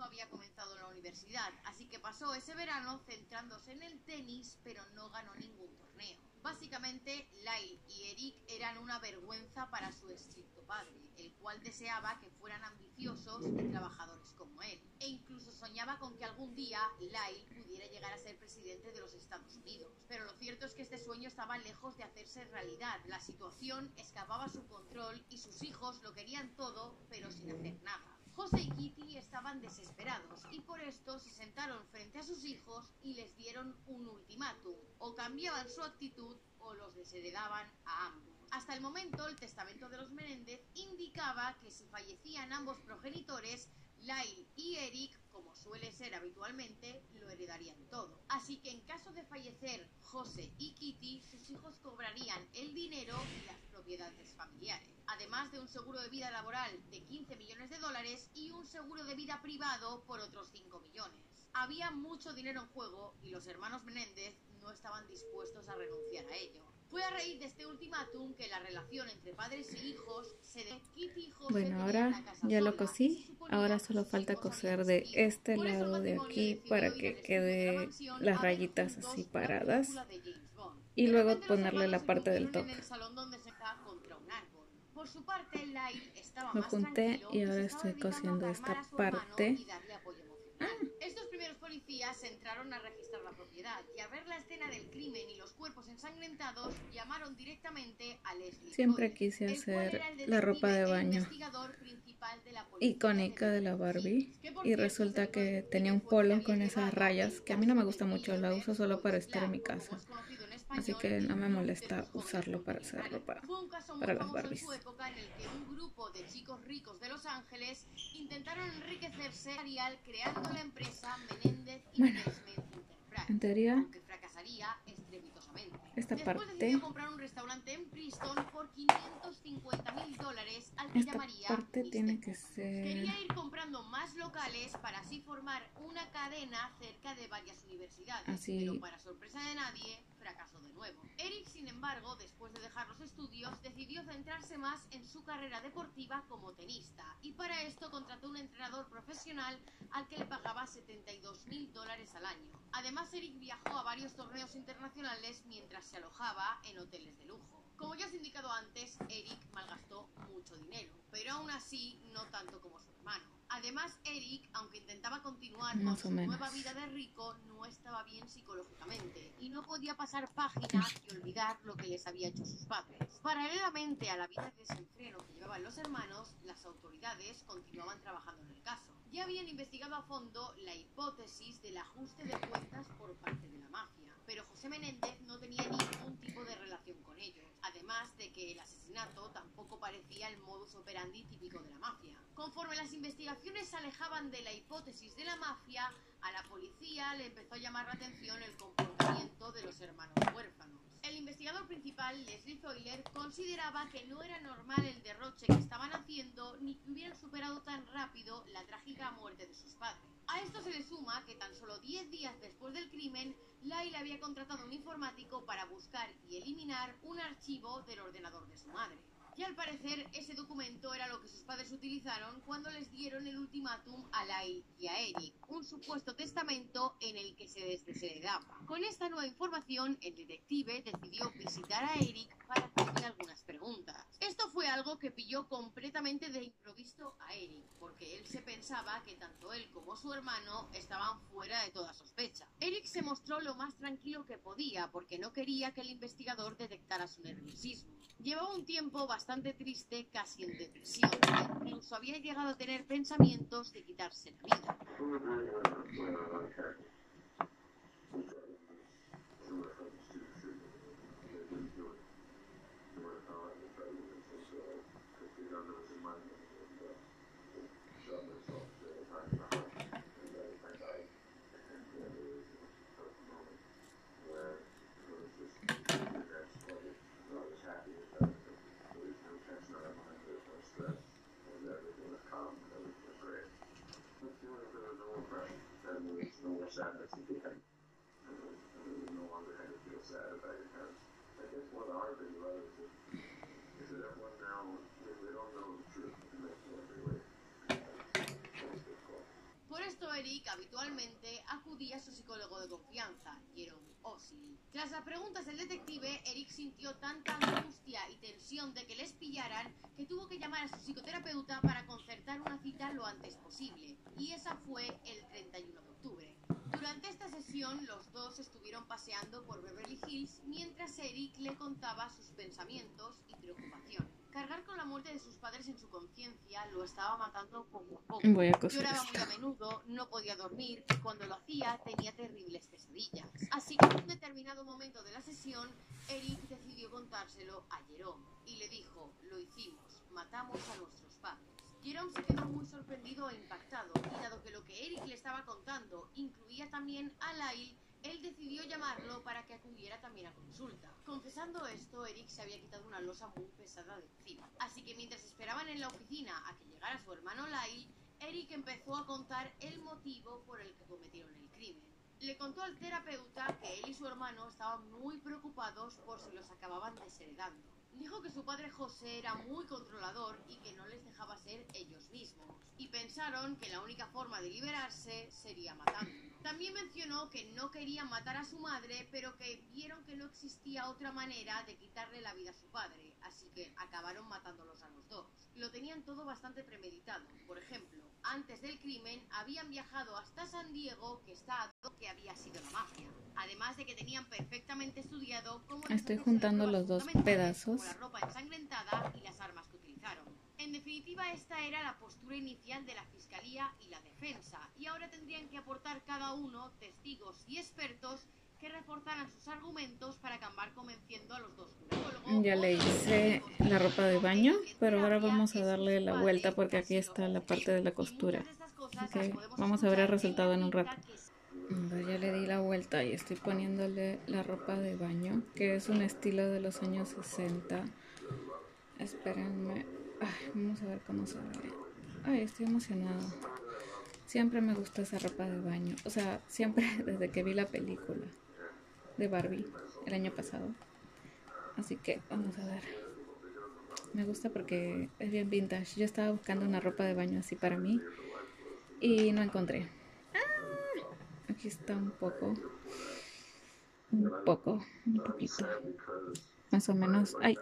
no había comenzado la universidad, así que pasó ese verano centrándose en el tenis, pero no ganó ningún torneo. Básicamente, Lyle y Eric eran una vergüenza para su estricto padre, el cual deseaba que fueran ambiciosos y trabajadores como él. E incluso soñaba con que algún día Lyle pudiera llegar a ser presidente de los Estados Unidos. Pero lo cierto es que este sueño estaba lejos de hacerse realidad. La situación escapaba a su control y sus hijos lo querían todo, pero sin hacer nada. José y Kitty estaban desesperados y por esto se sentaron frente a sus hijos y les dieron un ultimátum: o cambiaban su actitud o los desheredaban a ambos. Hasta el momento, el testamento de los Menéndez indicaba que si fallecían ambos progenitores, Lyle y Eric, como suele ser habitualmente, lo heredarían todo. Así que en caso de fallecer José y Kitty, sus hijos cobrarían el dinero y las propiedades familiares, además de un seguro de vida laboral de 15 millones de dólares y un seguro de vida privado por otros 5 millones. Había mucho dinero en juego y los hermanos Menéndez no estaban dispuestos a renunciar a ello. Fue a raíz de este ultimátum que la relación entre padres e hijos se de Kitty y José. Bueno, ahora ya lo cosí, ahora solo falta coser de este lado de aquí para que quede las rayitas así paradas y luego ponerle la parte del top. Por su parte, Lyle estaba Lo más junté tranquilo y ahora se estaba estoy dedicando a cosiendo calmar esta a su hermano parte. y darle apoyo emocional. Estos primeros policías entraron a registrar la propiedad y al ver la escena del crimen y los cuerpos ensangrentados, llamaron directamente a Leslie Siempre Coyle, quise el cual hacer era el la ropa de detective e baño investigador principal de la policía icónica de la Barbie y resulta que tenía un polo con esas rayas que a mí no me gusta mucho, la uso solo para estar en mi casa, así que no me molesta usarlo para hacer ropa para las Barbies. En su época, en el que un grupo de chicos ricos de Los Ángeles intentaron enriquecerse creando la empresa Menéndez Investment Enterprise, En teoría, aunque fracasaría estrepitosamente. esta Después decidió parte, comprar un restaurante en Princeton por $550,000 al que llamaría Mr. tiene que Popper. ser... Quería ir comprando más locales para así formar una cadena cerca de varias universidades, Así... pero para sorpresa de nadie, fracasó de nuevo. Eric, sin embargo, después de dejar los estudios, decidió centrarse más en su carrera deportiva como tenista, y para esto contrató un entrenador profesional al que le pagaba $72,000 al año. Además, Eric viajó a varios torneos internacionales mientras se alojaba en hoteles de lujo. Como ya os he indicado antes, Eric malgastó mucho dinero, pero aún así no tanto como su hermano. Además, Eric, aunque intentaba continuar con su nueva vida de rico, no estaba bien psicológicamente y no podía pasar página y olvidar lo que les había hecho sus padres. Paralelamente a la vida de desenfreno que llevaban los hermanos, las autoridades continuaban trabajando en el caso. Ya habían investigado a fondo la hipótesis del ajuste de cuentas por parte de la mafia, pero José Menéndez no tenía ningún tipo de relación con ellos, además de que el asesinato tampoco parecía el modus operandi típico de la mafia. Conforme las investigaciones se alejaban de la hipótesis de la mafia, a la policía le empezó a llamar la atención el comportamiento de los hermanos huérfanos. El investigador principal, Leslie Coyle, consideraba que no era normal el derroche que estaban haciendo ni que hubieran superado tan rápido la trágica muerte de sus padres. A esto se le suma que tan solo 10 días después del crimen, Lyle había contratado a un informático para buscar y eliminar un archivo del ordenador de su madre. Y al parecer ese documento era lo que sus padres utilizaron cuando les dieron el ultimátum a Lyle y a Eric, un supuesto testamento en el que se les desheredaba. Con esta nueva información, el detective decidió visitar a Eric para hacerle algunas preguntas. Esto fue algo que pilló completamente de improviso a Eric, porque él se pensaba que tanto él como su hermano estaban fuera de toda sospecha. Eric se mostró lo más tranquilo que podía porque no quería que el investigador detectara su nerviosismo. Llevaba un tiempo bastante triste, casi en depresión. Incluso había llegado a tener pensamientos de quitarse la vida. Por esto pero Eric habitualmente acudía a su psicólogo de confianza, Jerome Osley. Tras las preguntas del detective, Eric sintió tanta angustia y tensión de que les pillaran que tuvo que llamar a su psicoterapeuta para concertar una cita lo antes posible, y esa fue el 31 de octubre. Durante esta sesión, los dos estuvieron paseando por Beverly Hills mientras Eric le contaba sus pensamientos y preocupaciones. Cargar con la muerte de sus padres en su conciencia lo estaba matando poco a poco. Lloraba muy a menudo, no podía dormir y cuando lo hacía tenía terribles pesadillas. Así que en un determinado momento de la sesión, Eric decidió contárselo a Jerome y le dijo: lo hicimos, matamos a nuestros padres. Jerome se quedó muy sorprendido e impactado, y dado que lo que Eric le estaba contando incluía también a Lyle, él decidió llamarlo para que acudiera también a consulta. Confesando esto, Eric se había quitado una losa muy pesada de encima. Así que mientras esperaban en la oficina a que llegara su hermano Lyle, Eric empezó a contar el motivo por el que cometieron el crimen. Le contó al terapeuta que él y su hermano estaban muy preocupados por si los acababan desheredando. Dijo que su padre José era muy controlador y que no les dejaba ser ellos mismos, y pensaron que la única forma de liberarse sería matándolo. También mencionó que no querían matar a su madre, pero que vieron que no existía otra manera de quitarle la vida a su padre, así que acabaron matándolos a los dos. Lo tenían todo bastante premeditado. Por ejemplo, antes del crimen habían viajado hasta San Diego, que está que había sido la mafia. Además de que tenían perfectamente estudiado cómo estoy juntando los dos pedazos, como la ropa ensangrentada y las armas que utilizaron. En definitiva, esta era la postura inicial de la fiscalía y la defensa, y ahora tendrían que aportar cada uno testigos y expertos que reforzaran sus argumentos para acabar convenciendo a los dos jurados. Ya le hice la ropa de baño, pero ahora vamos a darle la vuelta porque aquí está la parte de la costura. Así que vamos a ver el resultado en un rato. Ya le di la vuelta y estoy poniéndole la ropa de baño, que es un estilo de los años 60. Espérenme. Ay, vamos a ver cómo se ve. Ay, estoy emocionada. Siempre me gusta esa ropa de baño. O sea, siempre desde que vi la película de Barbie el año pasado. Así que vamos a ver. Me gusta porque es bien vintage. Yo estaba buscando una ropa de baño así para mí y no encontré. Aquí está un poquito. Más o menos. Ay.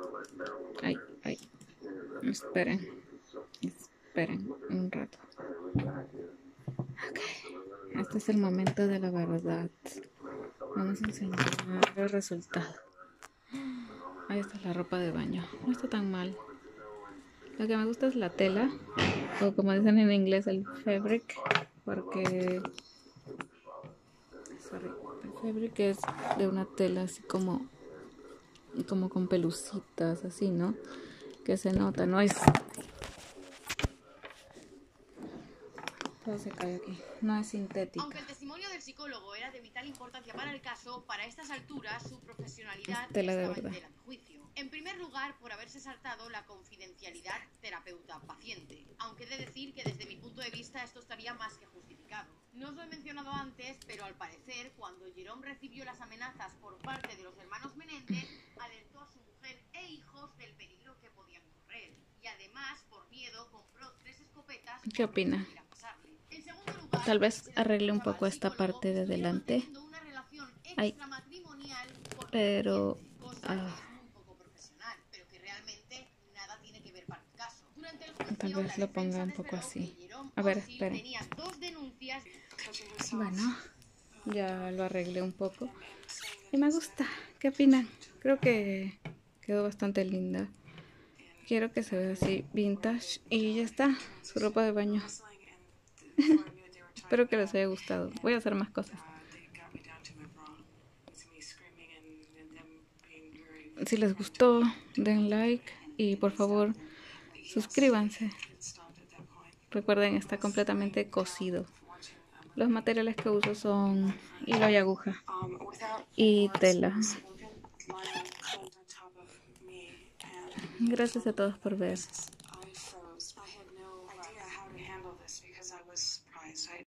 Esperen un rato. Ok. Este es el momento de la verdad. Vamos a enseñar el resultado. Ahí está la ropa de baño. No está tan mal. Lo que me gusta es la tela, o como dicen en inglés, el fabric, porque el fabric es de una tela así como con pelucitas, así, ¿no? Que se nota, no es... Todo se cae aquí. No es sintética. Aunque el testimonio del psicólogo era de vital importancia para el caso, para estas alturas su profesionalidad estaba en tela de juicio. En primer lugar, por haberse saltado la confidencialidad terapeuta-paciente, aunque he de decir que desde mi punto de vista esto estaría más que justificado. No os lo he mencionado antes, pero al parecer, cuando Jerome recibió las amenazas por parte de los hermanos Menéndez, alertó a su mujer e hijos del peligro que podían correr. Y además, por miedo, compró 3 escopetas. ¿Qué opina? Tal vez arregle un poco esta parte de delante. Ay, pero... tal vez lo ponga un poco así. A ver, esperen. Bueno, ya lo arreglé un poco. Y me gusta. ¿Qué opinan? Creo que quedó bastante linda. Quiero que se vea así vintage. Y ya está, su ropa de baño. Espero que les haya gustado. Voy a hacer más cosas. Si les gustó, den like y por favor suscríbanse. Recuerden, está completamente cosido. Los materiales que uso son hilo y aguja y tela. Gracias a todos por ver.